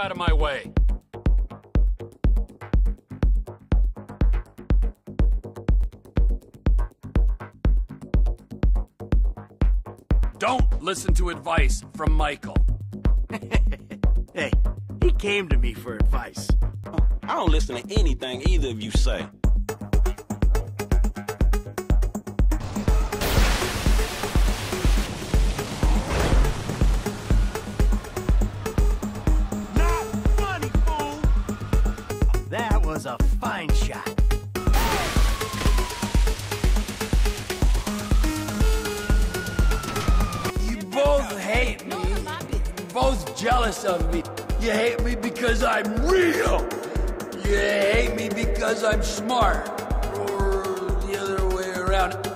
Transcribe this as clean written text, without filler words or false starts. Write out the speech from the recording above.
out of my way. Don't listen to advice from Michael. Hey, he came to me for advice. I don't listen to anything either of you say. Not funny, fool! That was a fine shot. You both hate me. You're both jealous of me. You hate me because I'm real. You hate me because I'm smart. Or the other way around.